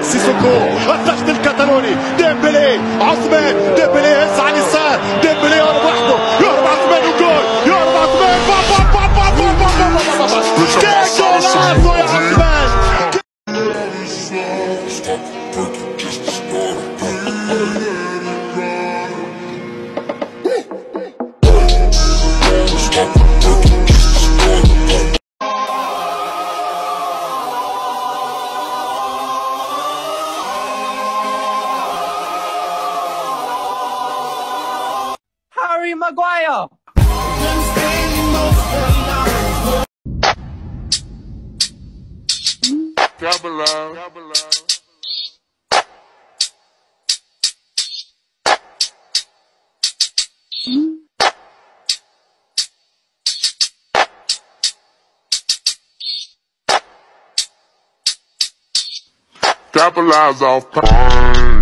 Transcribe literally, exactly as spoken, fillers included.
سيسوكو الضغط الكتالوني، ديمبلي، عثمان ديمبلي يسعى لليسار، ديمبلي يهرب وحده، يهرب عثمان وجول، يهرب عثمان با با با با با با با با با يا عثمان. Harry Maguire. Capitalize off pain.